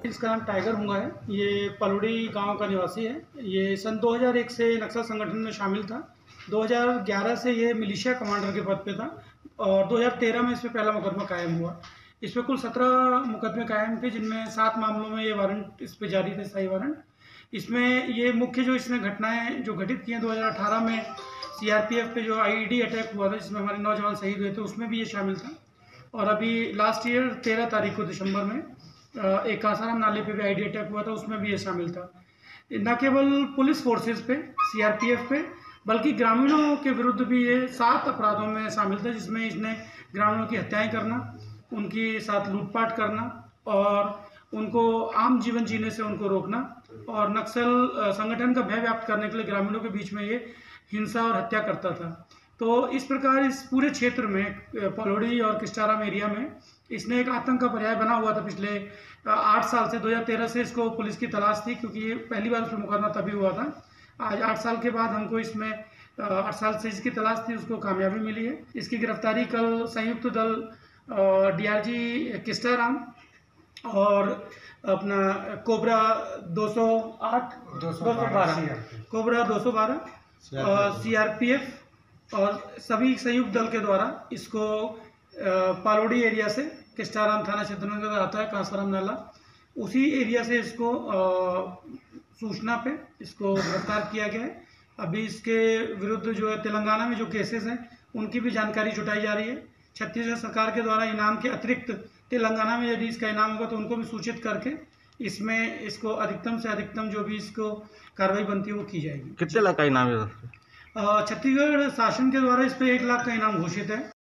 इसका नाम टाइगर हुंगा है। ये पलौड़ी गांव का निवासी है। ये सन 2001 से नक्सल संगठन में शामिल था। 2011 से ये मिलिशिया कमांडर के पद पे था और 2013 में इस पर पहला मुकदमा कायम हुआ। इस पर कुल 17 मुकदमे कायम थे, जिनमें 7 मामलों में ये वारंट इस पर जारी थे, स्थायी वारंट। इसमें ये मुख्य जो इसने घटनाएं जो घटित की हैं, 2018 में सीआरपीएफ पे जो आईईडी अटैक हुआ था जिसमें हमारे नौजवान शहीद हुए थे, उसमें भी ये शामिल था। और अभी लास्ट ईयर 13 तारीख को दिसंबर में एक कांसाराम नाले पे भी आईडी अटैक हुआ था, उसमें भी ये शामिल था। न केवल पुलिस फोर्सेस पे, सीआरपीएफ पे, बल्कि ग्रामीणों के विरुद्ध भी ये 7 अपराधों में शामिल था, जिसमें इसने ग्रामीणों की हत्याएं करना, उनके साथ लूटपाट करना और उनको आम जीवन जीने से उनको रोकना और नक्सल संगठन का भय व्याप्त करने के लिए ग्रामीणों के बीच में ये हिंसा और हत्या करता था। तो इस प्रकार इस पूरे क्षेत्र में पलौड़ी और किस्टाराम एरिया में इसने एक आतंक का पर्याय बना हुआ था। पिछले 8 साल से 2013 से इसको पुलिस की तलाश थी, क्योंकि ये पहली बार उस पर मुकदमा तभी हुआ था। आज 8 साल के बाद हमको इसमें 8 साल से इसकी तलाश थी, उसको कामयाबी मिली है। इसकी गिरफ्तारी कल संयुक्त दल डीआरजी किस्टाराम और अपना कोबरा 208 212 कोबरा 212 सीआरपीएफ और सभी संयुक्त दल के द्वारा इसको पालोड़ी एरिया से, किस्टाराम थाना क्षेत्र में आता है कांसाराम नाला, उसी एरिया से इसको सूचना पे इसको गिरफ्तार किया गया है। अभी इसके विरुद्ध जो है तेलंगाना में जो केसेस हैं उनकी भी जानकारी जुटाई जा रही है। छत्तीसगढ़ सरकार के द्वारा इनाम के अतिरिक्त तेलंगाना में यदि इसका इनाम होगा तो उनको भी सूचित करके इसमें इसको अधिकतम से अधिकतम जो भी इसको कार्रवाई बनती है वो की जाएगी। कितने लाख का इनाम है? छत्तीसगढ़ शासन के द्वारा इस पे 1 लाख का इनाम घोषित है।